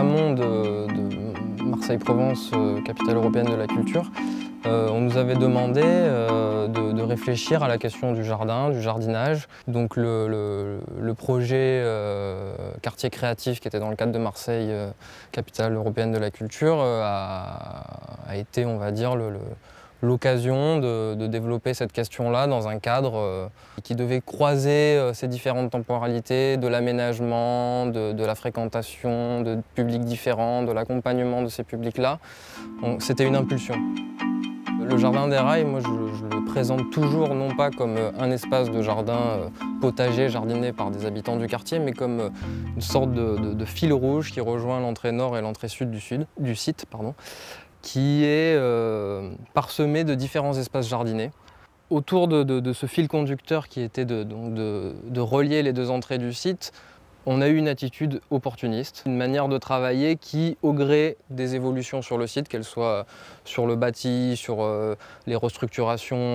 amont de Marseille-Provence, capitale européenne de la culture, on nous avait demandé de réfléchir à la question du jardin, du jardinage. Donc le projet quartier créatif qui était dans le cadre de Marseille, capitale européenne de la culture, a été, on va dire, l'occasion de développer cette question-là dans un cadre qui devait croiser ces différentes temporalités, de l'aménagement, de la fréquentation de publics différents, de l'accompagnement de ces publics-là. C'était une impulsion. Le jardin des rails, moi je le présente toujours non pas comme un espace de jardin potager, jardiné par des habitants du quartier, mais comme une sorte de fil rouge qui rejoint l'entrée nord et l'entrée sud du site, qui est parsemé de différents espaces jardinés. Autour de ce fil conducteur qui était de relier les deux entrées du site, on a eu une attitude opportuniste, une manière de travailler qui, au gré des évolutions sur le site, qu'elles soient sur le bâti, sur les restructurations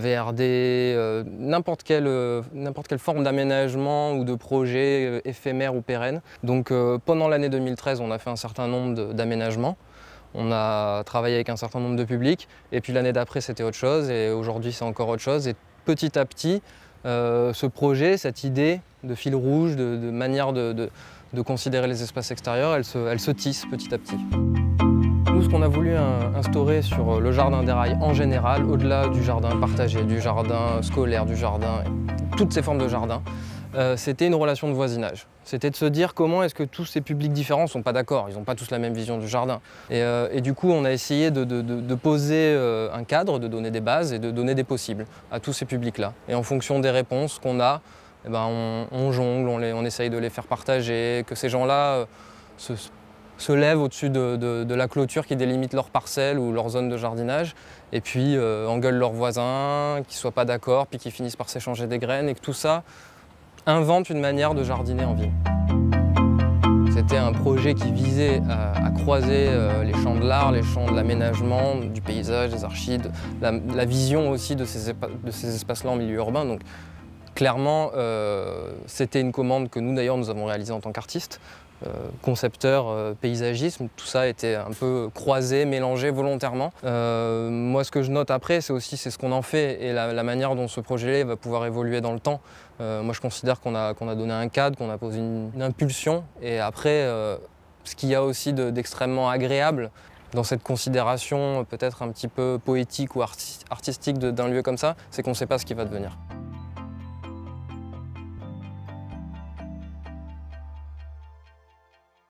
VRD, n'importe quelle forme d'aménagement ou de projet éphémère ou pérenne. Donc pendant l'année 2013, on a fait un certain nombre d'aménagements. On a travaillé avec un certain nombre de publics, et puis l'année d'après c'était autre chose, et aujourd'hui c'est encore autre chose. Et petit à petit, ce projet, cette idée de fil rouge, de manière de considérer les espaces extérieurs, elle se tisse petit à petit. Nous, ce qu'on a voulu instaurer sur le jardin des rails en général, au-delà du jardin partagé, du jardin scolaire, du jardin, toutes ces formes de jardin, c'était une relation de voisinage. C'était de se dire comment est-ce que tous ces publics différents ne sont pas d'accord, ils n'ont pas tous la même vision du jardin. Et du coup, on a essayé de poser un cadre, de donner des bases et de donner des possibles à tous ces publics-là. Et en fonction des réponses qu'on a, eh ben, on jongle, on essaye de les faire partager, que ces gens-là se lèvent au-dessus de la clôture qui délimite leur parcelle ou leur zone de jardinage, et puis engueulent leurs voisins, qui ne soient pas d'accord, puis qui finissent par s'échanger des graines, et que tout ça invente une manière de jardiner en ville. C'était un projet qui visait à croiser les champs de l'art, les champs de l'aménagement, du paysage, des archives, la vision aussi de ces espaces-là en milieu urbain. Donc, clairement, c'était une commande que nous d'ailleurs nous avons réalisée en tant qu'artistes, concepteurs, paysagisme, tout ça était un peu croisé, mélangé volontairement. Moi ce que je note après, c'est ce qu'on en fait et la manière dont ce projet-là va pouvoir évoluer dans le temps. Moi je considère qu'on a donné un cadre, qu'on a posé une impulsion, et après ce qu'il y a aussi d'extrêmement agréable dans cette considération peut-être un petit peu poétique ou artistique d'un lieu comme ça, c'est qu'on ne sait pas ce qui va devenir.